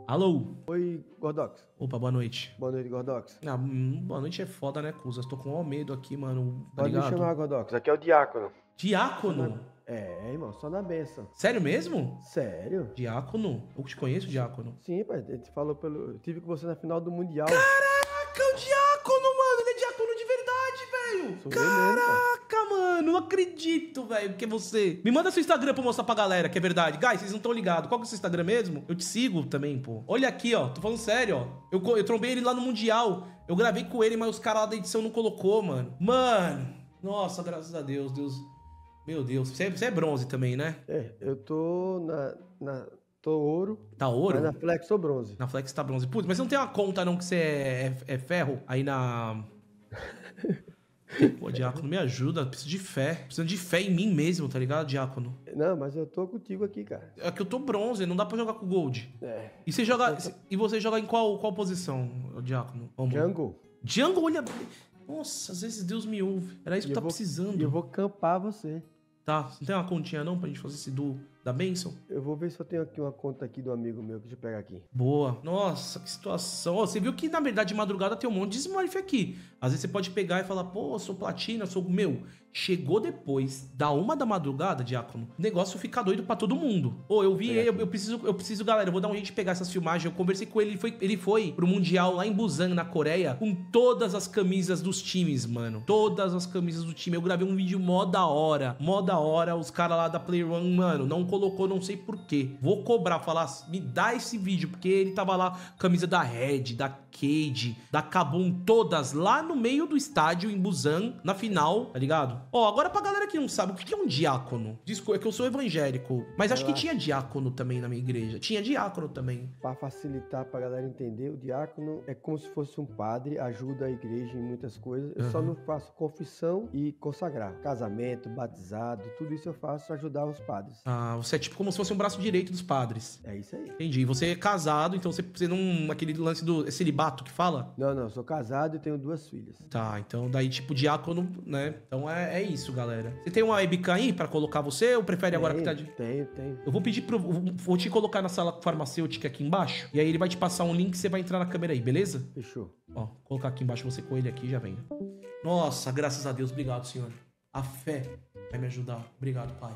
Alô? Oi, Gordox. Opa, boa noite. Boa noite, Gordox. Ah, boa noite é foda, né, Cusas? Tô com maior medo aqui, mano. Tá Pode me ligado? chamar, Gordox. Aqui é o Diácono. Diácono? Irmão, só na benção. Sério mesmo? Sério? Diácono? Eu te conheço, Diácono. Sim, pai. A gente falou pelo... Eu tive com você na final do Mundial. Caraca, o Diácono, mano! Ele é Diácono de verdade, velho! Sou eu mesmo, Caraca, mano! Não acredito, velho, que é você. Me manda seu Instagram pra eu mostrar pra galera que é verdade. Guys, vocês não estão ligados. Qual que é o seu Instagram mesmo? Eu te sigo também, pô. Olha aqui, ó. Tô falando sério, ó. Eu trombei ele lá no Mundial. Eu gravei com ele, mas os caras lá da edição não colocou, mano. Mano! Nossa, graças a Deus, Deus... Meu Deus, você é bronze também, né? Eu tô tô ouro. Tá ouro? Mas na Flex sou bronze. Na Flex tá bronze. Putz, mas você não tem uma conta não que você é ferro aí na... Pô, Diácono, me ajuda. Preciso de fé. Preciso de fé em mim mesmo, tá ligado, Diácono? Não, mas eu tô contigo aqui, cara. É que eu tô bronze, não dá pra jogar com Gold. É. E você joga, e você joga em qual posição, Diácono? Vamos. Jungle. Jungle, olha... Nossa, às vezes Deus me ouve. Era isso que eu tava precisando. E eu vou campar você. Tá, você não tem uma continha não pra gente fazer esse duo da bênção? Eu vou ver se eu tenho aqui uma conta aqui do amigo meu, que deixa eu pegar aqui. Boa. Nossa, que situação. Ó, você viu que, na verdade, de madrugada tem um monte de Smurf aqui. Às vezes você pode pegar e falar, pô, eu sou platina, sou... Meu, chegou depois da 1 da madrugada, Diácono, o negócio fica doido pra todo mundo. Ô, eu vi, eu preciso, galera, eu vou dar um jeito de pegar essas filmagens. Eu conversei com ele, ele foi pro Mundial lá em Busan, na Coreia, com todas as camisas dos times, mano. Todas as camisas do time. Eu gravei um vídeo mó da hora. Mó da hora. Os caras lá da Player One, mano, não colocou, não sei porquê. Vou cobrar, falar, me dá esse vídeo, porque ele tava lá, camisa da Red, da Cade, da Kabum, todas lá no meio do estádio, em Busan, na final, tá ligado? Ó, agora pra galera que não sabe, o que é um diácono? Desculpa, é que eu sou evangélico, mas acho que tinha diácono também na minha igreja. Tinha diácono também. Pra facilitar pra galera entender, o diácono é como se fosse um padre, ajuda a igreja em muitas coisas. Eu só não faço confissão e consagrar. Casamento, batizado, tudo isso eu faço pra ajudar os padres. Ah, você é tipo como se fosse um braço direito dos padres. É isso aí. Entendi. Você é casado, então você não... Aquele lance do celibato que fala? Não, eu sou casado e tenho 2 filhas. Tá, então daí tipo diácono, né? Então é isso, galera. Você tem uma webcam aí pra colocar você ou prefere agora que tá de... Tenho. Eu vou pedir pro... Vou te colocar na sala farmacêutica aqui embaixo. E aí ele vai te passar um link e você vai entrar na câmera aí, beleza? Fechou. Ó, colocar aqui embaixo você com ele aqui, já vem. Nossa, graças a Deus. Obrigado, Senhor. A fé vai me ajudar. Obrigado, Pai.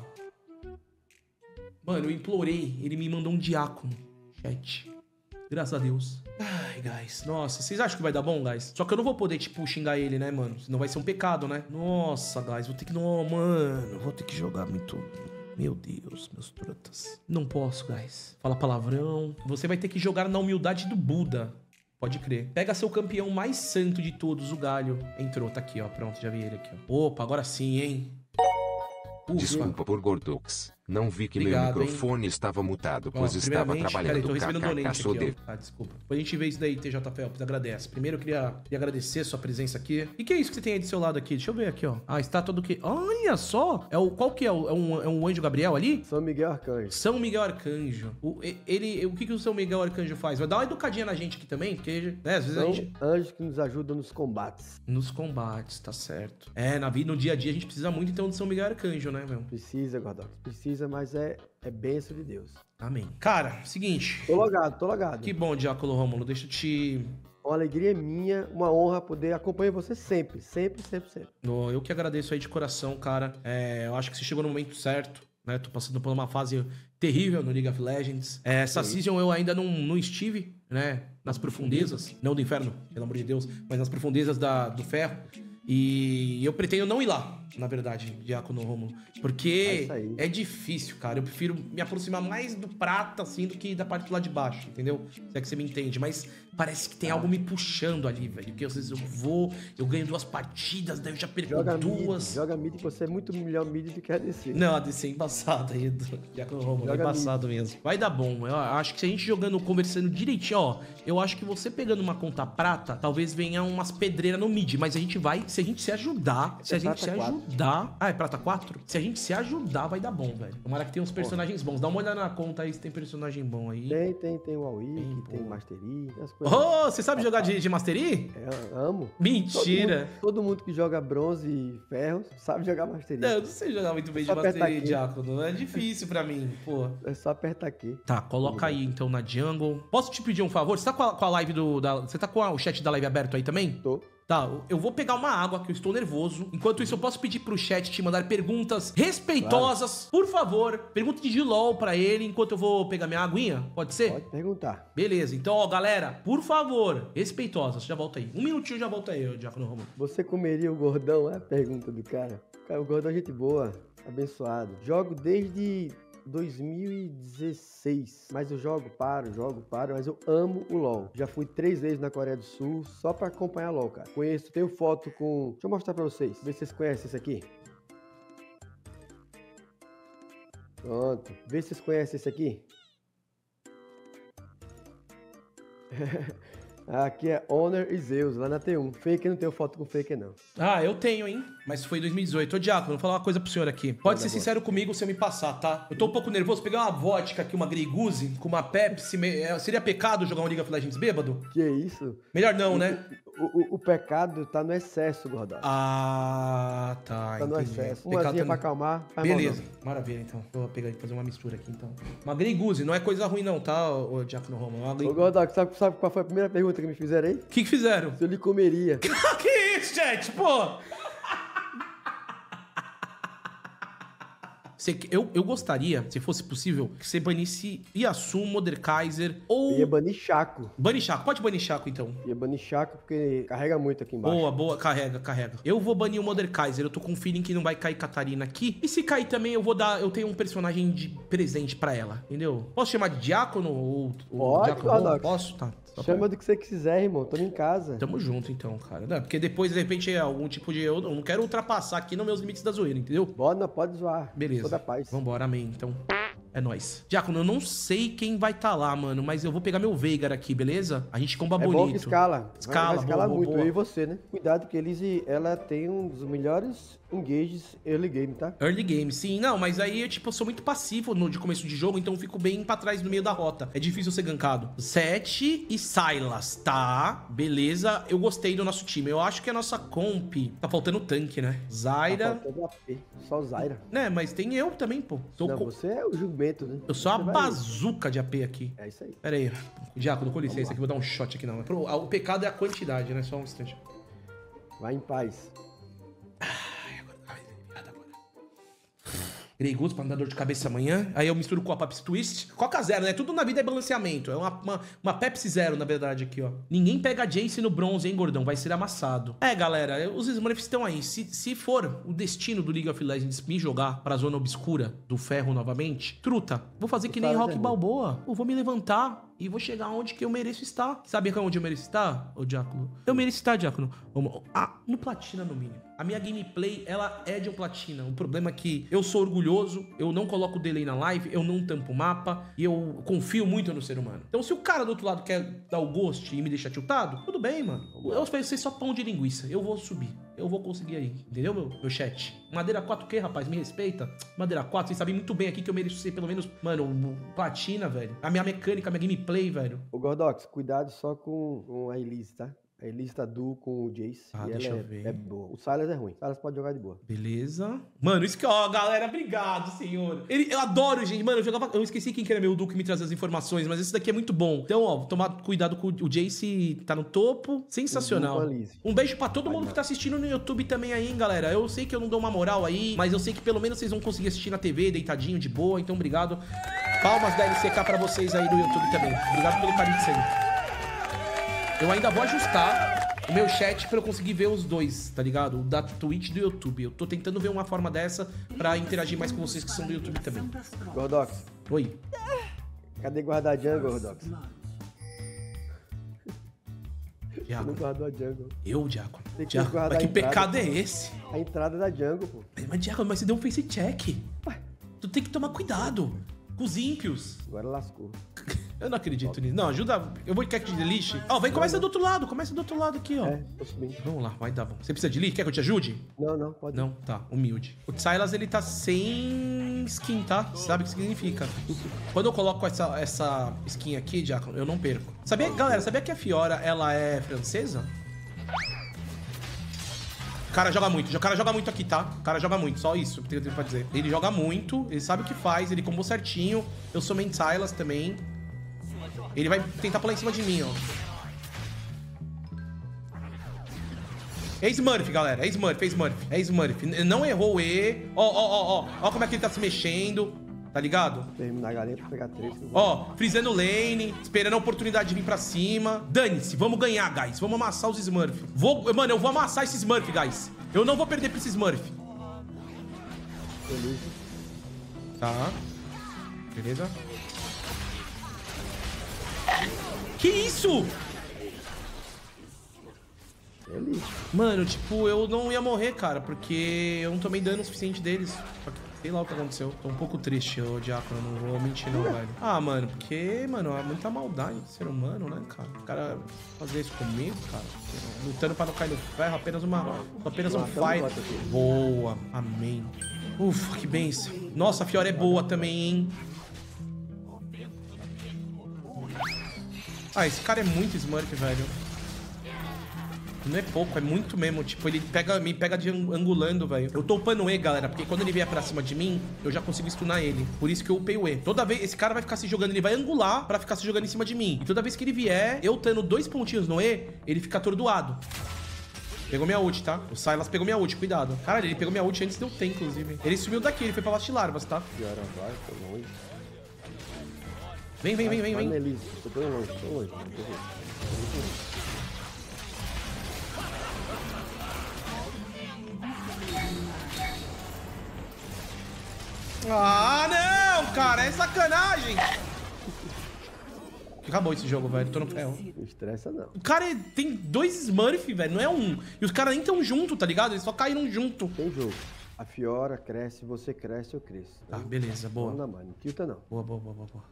Mano, eu implorei. Ele me mandou um diácono. Chat. Graças a Deus. Ai, guys. Nossa, vocês acham que vai dar bom, guys? Só que eu não vou poder, tipo, xingar ele, né, mano? Senão vai ser um pecado, né? Nossa, guys. Vou ter que... Não, mano. Vou ter que jogar muito... Meu Deus, meus trutas. Não posso, guys. Fala palavrão. Você vai ter que jogar na humildade do Buda. Pode crer. Pega seu campeão mais santo de todos, o Galho. Entrou, tá aqui, ó. Pronto, já vi ele aqui, ó. Opa, agora sim, hein? Desculpa por Gordox. Não vi que Obrigado, meu microfone estava mutado, pois estava Peraí, trabalhando. tô recebendo um donate KKK, aqui, ó. Tá, desculpa. Depois a gente vê isso daí, TJ Felps, agradece. Primeiro eu queria agradecer a sua presença aqui. E que é isso que você tem aí do seu lado aqui? Deixa eu ver aqui, ó. Ah, estátua do quê? Olha só! Qual que é? É um anjo Gabriel ali? São Miguel Arcanjo. São Miguel Arcanjo. O que o São Miguel Arcanjo faz? Vai dar uma educadinha na gente aqui também, porque, né, às vezes São a gente... anjos que nos ajudam nos combates. Nos combates, tá certo. É, na vida, no dia a dia, a gente precisa muito, então, de São Miguel Arcanjo, né, meu? Precisa, Gordox. Precisa, mas é bênção de Deus. Amém. Cara, seguinte... Tô logado. Que bom, Diácono Rômulo. Deixa eu te... Uma alegria minha, uma honra poder acompanhar você sempre. Eu que agradeço aí de coração, cara. Eu acho que você chegou no momento certo, né? Tô passando por uma fase terrível no League of Legends. Essa season eu ainda não estive, né? Nas profundezas. Não do inferno, pelo amor de Deus. Mas nas profundezas do ferro. E eu pretendo não ir lá, na verdade, Diácono Rômulo. Porque é difícil, cara. Eu prefiro me aproximar mais do prata, assim, do que da parte do lado de baixo, entendeu? Se é que você me entende. Mas parece que tem algo me puxando ali, velho. Porque às vezes eu ganho 2 partidas, daí eu já perco 2. Joga mid, que você é muito melhor mid do que a DC. Não, a DC é embaçada aí, Diácono Rômulo. É embaçado mesmo. Vai dar bom. Eu acho que se a gente jogando, conversando direitinho, ó, eu acho que você pegando uma conta prata, talvez venha umas pedreiras no mid, mas a gente vai se a gente se ajudar, se a gente se prata 4. ajudar... Ah, é prata 4? Se a gente se ajudar, vai dar bom, velho. Tomara que tenha uns personagens bons. Dá uma olhada na conta aí se tem personagem bom aí. Tem o Aui, tem Mastery, as coisas. Oh, você sabe jogar de Mastery? Amo. Mentira. Todo mundo que joga bronze e ferro sabe jogar Mastery. Não, eu não sei jogar muito bem de Só apertar Mastery, aqui. Diácono. É difícil pra mim, pô. É só apertar aqui. Tá, coloca aí então na jungle. Posso te pedir um favor? Você tá com a live você tá com o chat da live aberto aí também? Tô. Tá, eu vou pegar uma água, que eu estou nervoso. Enquanto isso, eu posso pedir pro chat te mandar perguntas respeitosas. Por favor, pergunta de LOL pra ele, enquanto eu vou pegar minha aguinha. Pode ser? Pode perguntar. Beleza, então, ó, galera, por favor, respeitosas. Já volta aí. Um minutinho já volta aí, Diácono Romulo. Você comeria o gordão? É a pergunta do cara. Cara, o gordão é gente boa, abençoado. Jogo desde 2016, mas eu paro, mas eu amo o LoL. Já fui 3 vezes na Coreia do Sul só pra acompanhar LoL, cara. Tenho foto com... Deixa eu mostrar pra vocês, ver se vocês conhecem esse aqui. Pronto, vê se vocês conhecem esse aqui. Aqui é Honor e Zeus, lá na T1. Faker, não tenho foto com Faker, não. Ah, eu tenho, hein? Mas foi em 2018. Ô, Diácono, vou falar uma coisa pro senhor aqui. Pode ser sincero comigo se eu me passar, tá? Eu tô um pouco nervoso. Pegar uma vodka aqui, uma Grey Goose, com uma Pepsi. Seria pecado jogar um League of Legends bêbado? Que isso? Melhor não, né? O pecado tá no excesso, Gordão. Ah, tá. Tá no entendi. excesso. Umazinha pra acalmar. Beleza, maravilha, então. Vou pegar e fazer uma mistura aqui, então. Uma Grey Goose, não é coisa ruim, não, tá, ô Diácono Romulo? Ô, Gordão, sabe qual foi a primeira pergunta que me fizeram aí? O que fizeram? Se eu lhe comeria. Que isso, chat? Pô! Eu gostaria, se fosse possível, que você banisse Yasuo, Mordekaiser ou... Eu ia banir Chaco. Bane Chaco. Pode banir Chaco, então. Ia banir Chaco porque carrega muito aqui embaixo. Boa. Carrega. Eu vou banir o Mordekaiser. Eu tô com um feeling que não vai cair Catarina aqui. E se cair também, eu tenho um personagem de presente pra ela, entendeu? Posso chamar de Diácono ou Pode, Diácono? Gordox. Posso? Tá. Chama do que você quiser, irmão. Tamo em casa. Tamo junto, então, cara. Não, porque depois, de repente, é algum tipo de... Eu não quero ultrapassar aqui nos meus limites da zoeira, entendeu? Pode zoar. Beleza. Sou da paz. Vambora, amém. Então, é nóis. Diácono, eu não sei quem vai estar lá, mano, mas eu vou pegar meu Veigar aqui, beleza? A gente comba bonito. Bom que escala. Escala, vai escalar muito. boa. Eu e você, né? Cuidado que ela tem um dos melhores engages early game, tá? Early game, sim. Não, mas aí eu sou muito passivo de começo de jogo, então eu fico bem pra trás no meio da rota. É difícil ser gankado. Seth e Sylas, tá? Beleza. Eu gostei do nosso time. Eu acho que a nossa comp... Tá faltando tanque, né? Zyra... Tá faltando AP. Só o Zyra. Né, mas tem eu também, pô. Você é o jumento, né? Eu sou a Você vai- bazuca de AP aqui. É isso aí. Pera aí. Diácono, com licença aqui, vou dar um shot aqui, não. O pecado é a quantidade, né? Só um instante. Vai em paz. Grey Goose pra não dar dor de cabeça amanhã. Aí eu misturo com a Pepsi Twist. Coca Zero, né? Tudo na vida é balanceamento. É uma Pepsi Zero, na verdade, aqui, ó. Ninguém pega Jace no bronze, hein, gordão? Vai ser amassado. É, galera, os Smurfs estão aí. Se for o destino do League of Legends me jogar pra zona obscura do ferro novamente, truta, vou fazer que nem Rock Balboa. Eu vou me levantar e vou chegar onde que eu mereço estar. Sabe onde eu mereço estar, ô Diácono? Eu mereço estar, Diácono. No Platina, no mínimo. A minha gameplay, ela é de um Platina. O problema é que eu sou orgulhoso, eu não coloco delay na live, eu não tampo o mapa e eu confio muito no ser humano. Então, se o cara do outro lado quer dar o ghost e me deixar tiltado, tudo bem, mano. Eu vou ser só pão de linguiça. Eu vou subir. Eu vou conseguir aí. Entendeu, meu chat? Madeira 4Q, rapaz, me respeita. Madeira 4, vocês sabem muito bem aqui que eu mereço ser pelo menos, mano, platina, velho. A minha mecânica, a minha gameplay, velho. Ô, Gordox, cuidado só com a Elise, tá? A Elise tá duo com o Jace. Ah, e deixa ela eu ver. é boa. O Sylas é ruim. O Sylas pode jogar de boa. Beleza. Mano, isso que, ó, galera, obrigado, senhor. Eu adoro, gente. Mano, eu esqueci quem que era meu duo que me trazia as informações, mas esse daqui é muito bom. Então, ó, tomar cuidado com o Jace, tá no topo. Sensacional. Um beijo pra todo mundo que tá assistindo no YouTube também aí, hein, galera. Eu sei que eu não dou uma moral aí, mas eu sei que pelo menos vocês vão conseguir assistir na TV, deitadinho, de boa. Então, obrigado. Palmas da LCK pra vocês aí do YouTube também. Obrigado pelo carinho de sempre. Eu ainda vou ajustar o meu chat pra eu conseguir ver os dois, tá ligado? O da Twitch e do YouTube. Eu tô tentando ver uma forma dessa pra interagir mais com vocês que são do YouTube também. Gordox. Oi. Cadê guardar a jungle, Gordox? Diácono. Não guardou a jungle. Eu, Diácono. Tem que Diácono, guardar mas que a entrada, pecado é pô. esse? A entrada da jungle, pô. Mas, Diácono, mas você deu um face check. Tu tem que tomar cuidado com os ímpios. Agora lascou. Eu não acredito nisso. Não, ajuda. Eu vou quer que de lixe. Ó, vem, começa do outro lado. Começa do outro lado aqui, ó. Tô subindo. Vamos lá, vai dar bom. Você precisa de lixe? Quer que eu te ajude? Não, pode. Não, tá, humilde. O Silas, ele tá sem skin, tá? Sabe o que significa? Quando eu coloco essa skin aqui, Diácono, eu não perco. Sabia, galera, sabia que a Fiora, ela é francesa? O cara joga muito aqui, tá? O cara joga muito, só isso que eu tenho pra dizer. Ele joga muito, ele sabe o que faz, ele combou certinho. Eu sou main Silas também. Ele vai tentar pular em cima de mim, ó. É Smurf, galera. É Smurf. É Smurf. Não errou o E. Ó como é que ele tá se mexendo. Tá ligado? Terminar a galinha pra pegar 3. Ó, frisando lane, esperando a oportunidade de vir pra cima. Dane-se, vamos ganhar, guys. Vamos amassar os Smurf. Mano, eu vou amassar esse Smurf, guys. Eu não vou perder pra esse Smurf. Beleza. Tá. Beleza. Que isso? Mano, tipo, eu não ia morrer, cara, porque eu não tomei dano o suficiente deles. Sei lá o que aconteceu. Tô um pouco triste, ô Diácono, não vou mentir não, velho. Ah, mano, porque, mano, há muita maldade do ser humano, né, cara? O cara fazer isso comigo, cara. Lutando pra não cair no ferro, apenas um fight. Boa, amém. Ufa, que benção. Nossa, a Fiora é boa também, hein? Ah, esse cara é muito Smurf, velho. Não é pouco, é muito mesmo. Tipo, ele me pega de angulando, velho. Eu tô upando o E, galera, porque quando ele vier pra cima de mim, eu já consigo stunar ele. Por isso que eu upei o E. Toda vez, esse cara vai ficar se jogando, ele vai angular pra ficar se jogando em cima de mim. E toda vez que ele vier, eu tendo 2 pontinhos no E, ele fica atordoado. Pegou minha ult, tá? O Silas pegou minha ult, cuidado. Caralho, ele pegou minha ult antes de eu ter, inclusive. Ele sumiu daqui, ele foi pra Lastilarvas, tá? Vem. Tô bem longe. Ah, não, cara, é sacanagem. Acabou esse jogo, velho. Tô no ferro. Não estressa, não. O cara tem 2 Smurf, velho, não é um. E os caras nem tão junto, tá ligado? Eles só caíram junto. Tem jogo. A Fiora cresce, você cresce, eu cresço. Tá, beleza, boa. Não, mano. Não tilta, não. Boa.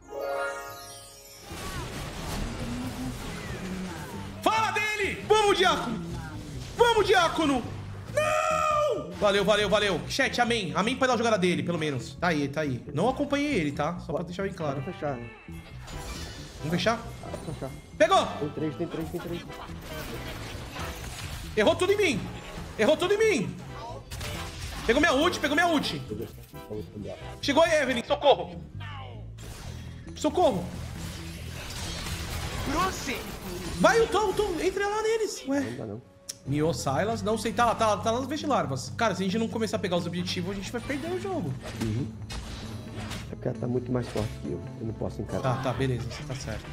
Fala dele! Vamos, Diácono! Não! Valeu. Chat, amém. Amém pra dar a jogada dele, pelo menos. Tá aí. Não acompanhei ele, tá? Só pra deixar bem claro. Pode fechar, né? Vamos fechar? Pode fechar. Pegou! Tem três. Errou tudo em mim. Pegou minha ult. Chegou aí, Evelyn. Socorro. Bruce! Vai, o Tom. Entra lá neles. Ué. Não dá, não. Mio Silas. Não sei, tá lá nas vestilarvas. Cara, se a gente não começar a pegar os objetivos, a gente vai perder o jogo. É porque ela tá muito mais forte que eu. Eu não posso encarar. Tá, beleza. Você tá certo.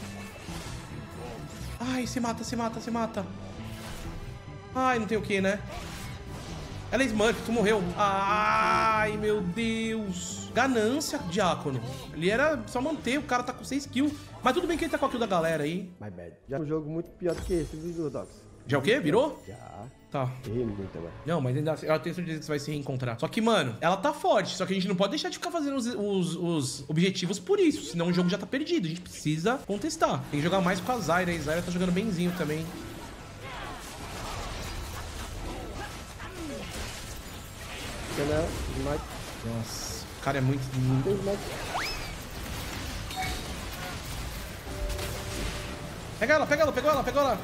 Ai, se mata. Ai, não tem o que, né? Ela é Smurf, tu morreu. Ai, meu Deus. Ganância, Diácono. Ele era só manter, o cara tá com 6 kills. Mas tudo bem que ele tá com a kill da galera aí. My bad. Já é um jogo muito pior do que esse, viu, Docs? Já o quê? Virou? Já. Tá. Errei muito agora. Não, mas ainda eu tenho certeza que você vai se reencontrar. Só que, mano, ela tá forte. Só que a gente não pode deixar de ficar fazendo os objetivos por isso. Senão o jogo já tá perdido. A gente precisa contestar. Tem que jogar mais com a Zyra. A Zyra tá jogando benzinho também. Nossa, o cara é muito... Pega ela, pegou ela.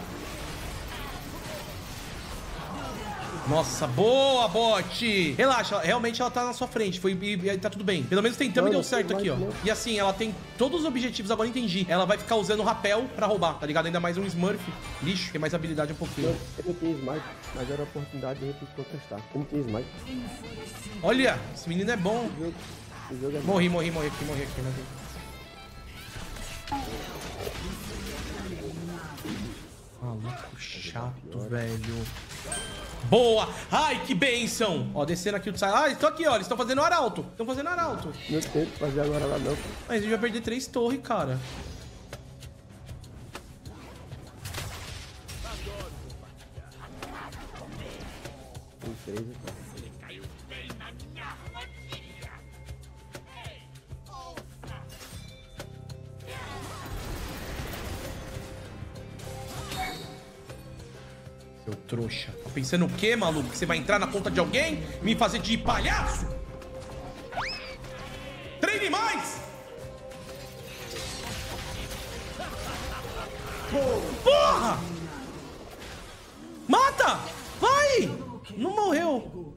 Nossa, boa, bot! Relaxa, realmente ela tá na sua frente, e tá tudo bem. Pelo menos tentamos e deu certo aqui, ó. E assim, ela tem todos os objetivos, agora entendi. Ela vai ficar usando o rapel pra roubar, tá ligado? Ainda mais um Smurf. Lixo, tem mais habilidade um pouquinho. Eu não tinha smite, mas era a oportunidade de repente contestar. Eu não tinha smite. Olha, esse menino é bom. O jogo é Morri aqui, né? Maluco chato, velho. Boa! Ai, que bênção! Ó, descendo aqui o Tsai. Ah, eles estão aqui, ó. Eles estão fazendo arauto. Não tento fazer agora lá, não. Mas a gente vai perder 3 torres, cara. Tem 3 aqui. Seu trouxa. Tá pensando o quê, maluco? Que você vai entrar na conta de alguém e me fazer de palhaço? Treine mais! Porra! Mata! Vai! Não morreu.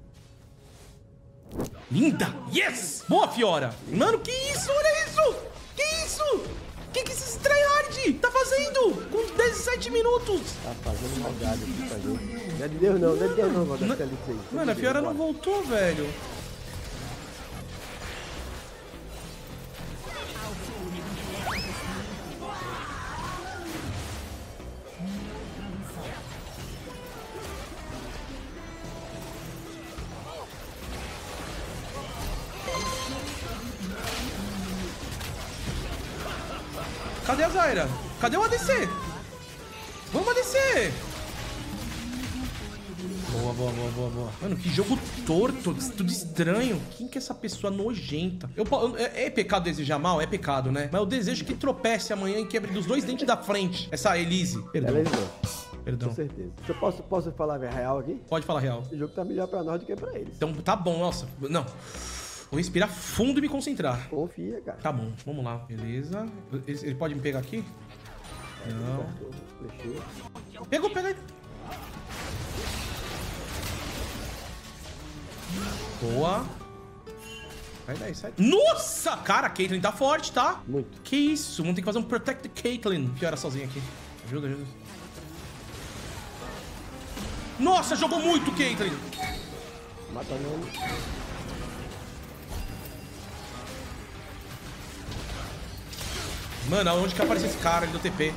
Linda! Yes! Boa, Fiora! Mano, que isso? Olha isso! Que isso? Que esses tryhard tá fazendo? Com 17 minutos! Tá fazendo maldade aqui pra gente. Não é de Deus não, não é de Deus não, mano. Mano, a Fiora não voltou, velho. Cadê a Zyra? Cadê o ADC? Vamos ADC! Boa, boa, boa, boa, boa. Mano, que jogo torto, tudo estranho. Quem que é essa pessoa nojenta? É pecado desejar mal? É pecado, né? Mas eu desejo que tropece amanhã e quebre dos dois dentes da frente. Essa Elise. Perdão. Perdão. Com certeza. Posso falar a real aqui? Pode falar real. O jogo tá melhor pra nós do que pra eles. Então tá bom, nossa. Não. Vou respirar fundo e me concentrar. Confia, cara. Tá bom, vamos lá. Beleza. Ele pode me pegar aqui? Não. Pegou, pega aí. Boa. Sai daí, sai. Nossa! Cara, a Caitlyn tá forte, tá? Muito. Que isso? Vamos ter que fazer um Protect Caitlyn. Fiora sozinha aqui. Ajuda, ajuda. Nossa, jogou muito, Caitlyn. Mata não. Mano, aonde que apareceu esse cara ali do TP?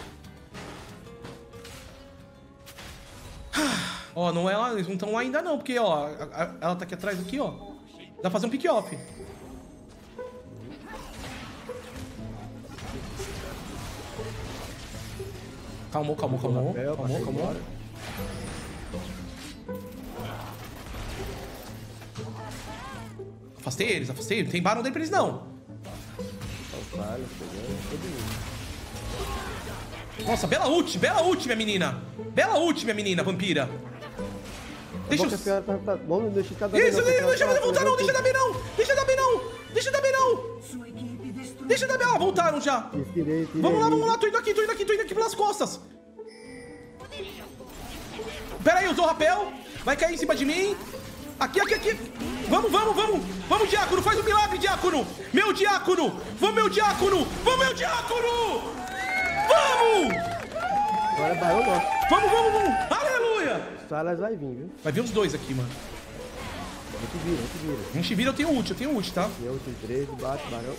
Ó, não é lá, eles não estão lá ainda não, porque, ó, ela tá aqui atrás aqui, ó. Dá pra fazer um pick-off. Calmou, calmou, calmou. Calmou, calmou. Afastei eles, afastei. Não tem barão dele pra eles, não. Nossa, bela ult, minha menina. Bela ult, minha menina, vampira. Deixa eu... Vamos deixar cada Isso, não deixa eu voltar não, deixa dar bem não. Deixa dar bem não. Deixa dar bem não. Deixa dar bem. Ah, voltaram já. Vamos lá, tô indo aqui pelas costas. Pera aí, usou o rapel. Vai cair em cima de mim. Aqui. Vamos, Diácono, faz um milagre, Diácono. Meu Diácono. Vamos, meu Diácono. Vamos! Agora é barão nosso. Vamos. Aleluia. Salas vai vir, viu? Vai vir uns dois aqui, mano. A gente vira. A gente vira, eu tenho ult, tá? Eu ult 13, bate, barão.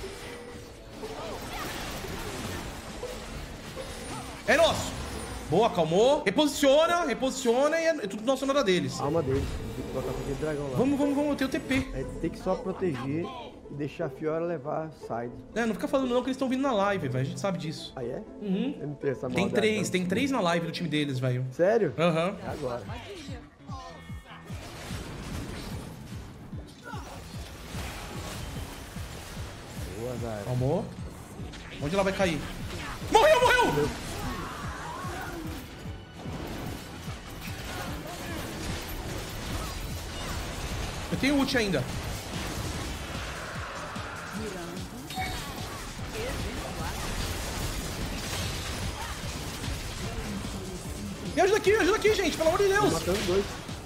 É nosso. Boa, calmou. Reposiciona e é tudo nosso na hora deles. Alma deles. Tem que botar aquele dragão lá. Vamos, eu tenho TP. A gente tem que só proteger e deixar a Fiora levar side. É, não fica falando não que eles estão vindo na live, velho. A gente sabe disso. Ah, é? Uhum. Eu não tenho essa Tem maldade, tem três na live do time deles, velho. Sério? Aham. Agora. Boa, Zara. Calmou. Onde ela vai cair? Morreu! Eu tenho ult ainda. Me ajuda aqui, gente, pelo amor de Deus. Tô matando dois.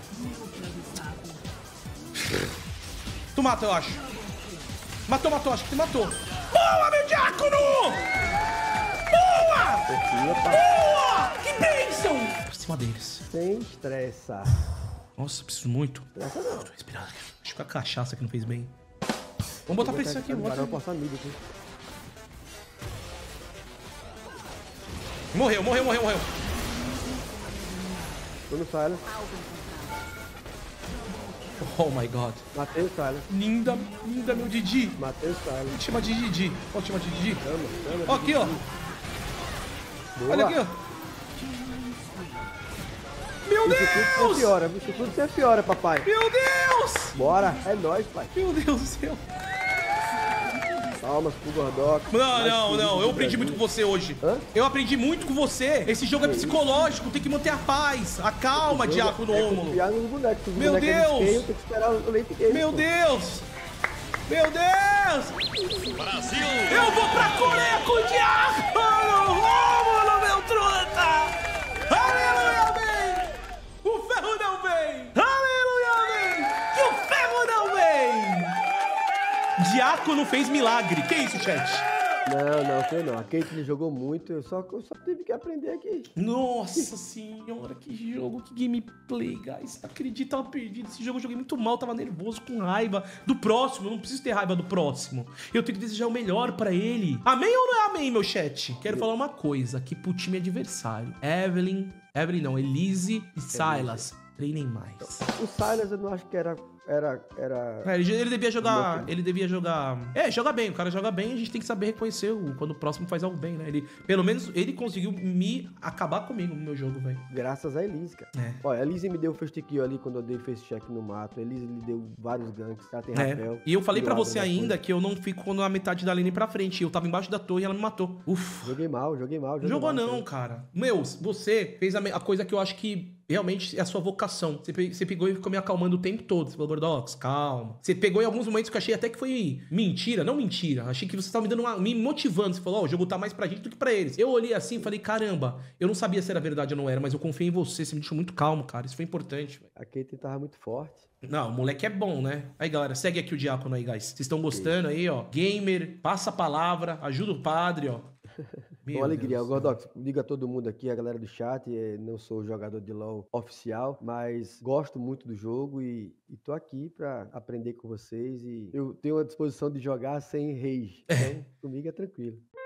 Tu mata, eu acho. Matou, acho que tu matou. Boa, meu Diácono! Boa! Que bênção! Pra cima deles. Sem estressar. Nossa, preciso muito. Estressa não. Tô respirando. Acho que a cachaça que não fez bem. Vamos botar pressão aqui. Barão passar mid aqui. Morreu. Tô no Silas. Oh my god. Matei o Silas. Linda, meu Didi. Matei o Silas. Chama de Didi. Pode chamar de Didi? Chama. Ó, aqui, ó. Boa. Olha aqui, ó. Meu Deus! Isso tudo sem Fiora, papai. Meu Deus! Bora, é nóis, pai. Meu Deus do céu. Palmas pro Gordox. Não. Eu aprendi muito com você hoje. Hã? Eu aprendi muito com você. Esse jogo é psicológico, tem que manter a paz, a calma, Diácono Rômulo. Confiar nos bonecos. Os Meu bonecos Deus! Tem que esperar o late game. Meu pô. Deus! Meu Deus! Brasil! Eu vou pra Coreia com o Diácono Rômulo, meu truta! Aleluia, amém! O ferro não vem! Aleluia, amém! Que o ferro não vem! Diácono fez milagre. Que isso, chat? Não, foi não. A Caitlyn jogou muito, eu só tive que aprender aqui. Nossa senhora, que jogo, que gameplay, guys. Não acredito, tava perdido. Esse jogo eu joguei muito mal, tava nervoso, com raiva do próximo. Eu não preciso ter raiva do próximo. Eu tenho que desejar o melhor pra ele. Amém ou não é amém, meu chat? Quero falar uma coisa aqui pro time adversário. Evelyn não, Elise e Silas. Treinem mais. O Silas eu não acho que era... Ele devia jogar. Ele devia jogar. Joga bem. O cara joga bem. A gente tem que saber reconhecer quando o próximo faz algo bem, né? Pelo menos ele conseguiu me acabar comigo no meu jogo, velho. Graças a Elise, cara. Olha, a Elise me deu o first kill ali quando eu dei face check no mato. A Elise lhe deu vários ganks. Ela tem rapel. E eu falei pra você ainda que eu não fico na metade da lane pra frente. Eu tava embaixo da torre e ela me matou. Ufa. Joguei mal. Não jogou não, cara. Meu, você fez a coisa que eu acho que realmente é a sua vocação. Você pegou e ficou me acalmando o tempo todo. Você falou, Gordox, calma. Você pegou em alguns momentos que eu achei até que foi mentira. Não mentira. Achei que você tava me motivando. Você falou, o jogo tá mais pra gente do que pra eles. Eu olhei assim e falei, caramba, eu não sabia se era verdade ou não era, mas eu confiei em você. Você me deixou muito calmo, cara. Isso foi importante, velho. A Caitlyn tava muito forte. Não, o moleque é bom, né? Aí, galera, segue aqui o Diácono aí, guys. Vocês estão gostando aí, ó. Gamer, passa a palavra, ajuda o padre, ó. Uma alegria. Gordox, diga a todo mundo aqui, a galera do chat, não sou jogador de LoL oficial, mas gosto muito do jogo e tô aqui pra aprender com vocês e eu tenho a disposição de jogar sem rage. Então, comigo é tranquilo.